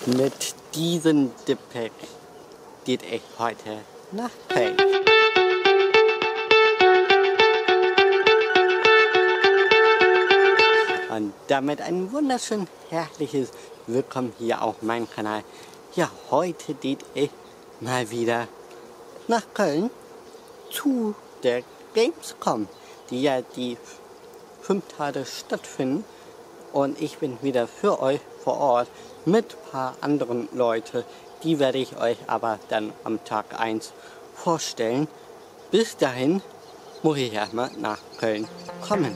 Mit diesem Gepäck geht ich heute nach Köln. Und damit ein wunderschön herrliches Willkommen hier auf meinem Kanal. Ja, heute geht ich mal wieder nach Köln zu der Gamescom, die ja die 5 Tage stattfinden. Und ich bin wieder für euch vor Ort mit ein paar anderen Leuten. Die werde ich euch aber dann am Tag 1 vorstellen. Bis dahin muss ich erstmal nach Köln kommen.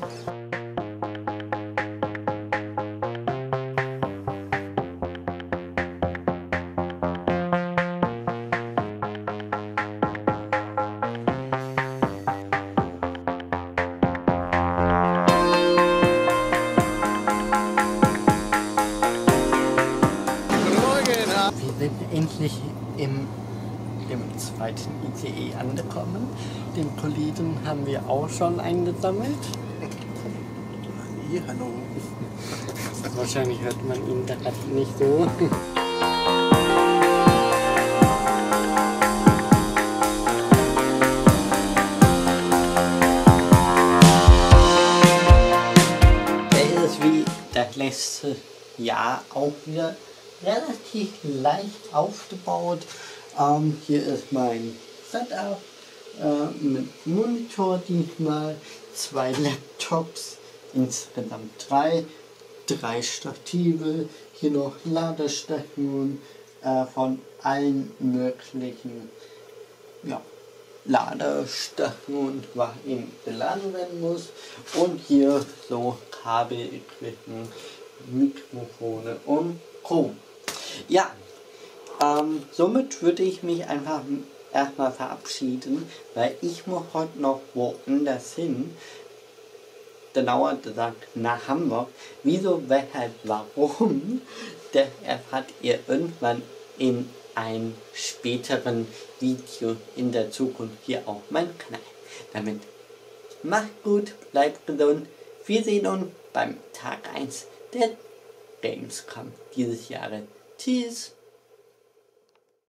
Wir sind endlich im zweiten ICE angekommen. Den Kollegen haben wir auch schon eingesammelt. Hallo. Wahrscheinlich hört man ihn gerade nicht so. Der ist wie das letzte Jahr auch wieder relativ leicht aufgebaut. Hier ist mein Setup mit Monitor diesmal, 2 Laptops, insgesamt 3 Stative, hier noch Ladestationen von allen möglichen Ladestationen, was eben geladen werden muss, und hier so Kabelequipment, Mikrofone und Co. Ja, somit würde ich mich einfach erstmal verabschieden, weil ich muss heute noch woanders hin. Genauer gesagt nach Hamburg. Wieso, weshalb, warum? Das erfahrt ihr irgendwann in einem späteren Video in der Zukunft hier auf meinem Kanal. Damit macht gut, bleibt gesund. Wir sehen uns beim Tag 1 der Gamescom dieses Jahres. Tschüss!